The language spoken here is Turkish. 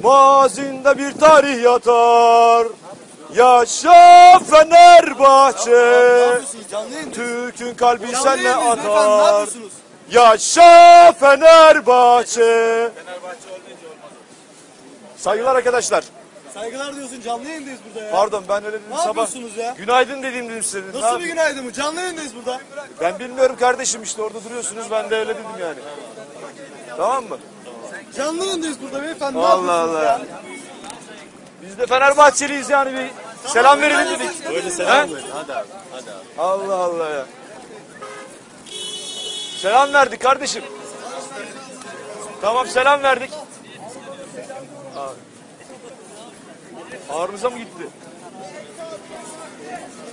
mazinde bir tarih yatar. Yaşa Fenerbahçe, Türk'ün kalbi senle atar. Yaşa Fenerbahçe. Saygılar arkadaşlar. Saygılar diyorsun, canlı yayındayız burada ya. Pardon, ben öyle dedim Ne sabah. yapıyorsunuz ya? Günaydın dedim size. Nasıl bir günaydın bu? Canlı yayındayız burada. Ben bilmiyorum kardeşim, işte orada duruyorsunuz, ben de öyle dedim yani. Tamam mı? Canlı yayındayız burada beyefendi. Allah Allah. Biz de Fenerbahçeliyiz yani, bir selam verelim dedik. Böyle selam verin. Hadi abi. Allah Allah ya. Selam verdik kardeşim. Tamam, selam verdik. Ağrınıza mı gitti?